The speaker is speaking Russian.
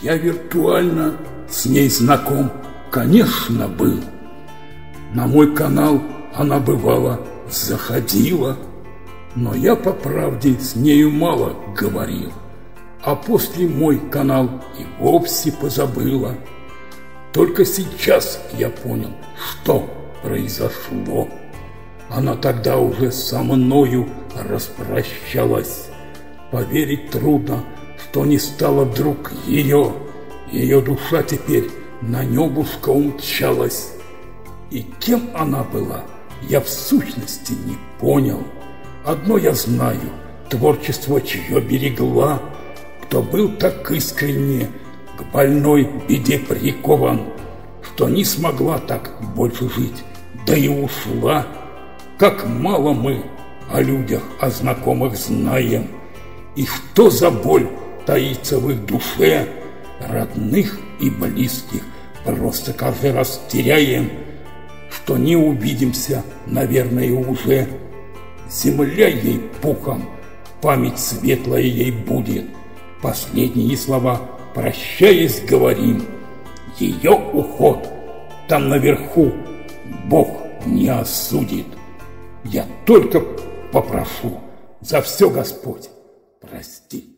Я виртуально с ней знаком, конечно, был. На мой канал она, бывало, заходила, но я, по правде, с нею мало говорил. А после мой канал и вовсе позабыла. Только сейчас я понял, что произошло. Она тогда уже со мною распрощалась. Поверить трудно, что не стало вдруг ее. Ее душа теперь на небушко умчалась. И кем она была, я в сущности не понял. Одно я знаю, творчество чье берегла, кто был так искренне к больной беде прикован, что не смогла так больше жить, да и ушла. Как мало мы о людях, о знакомых знаем, и что за боль таится в их душе, родных и близких просто каждый раз теряем, что не увидимся, наверное, уже. Земля ей пухом, память светлая ей будет. Последние слова, прощаясь, говорим. Ее уход там наверху Бог не осудит. Я только попрошу за все, Господь, прости.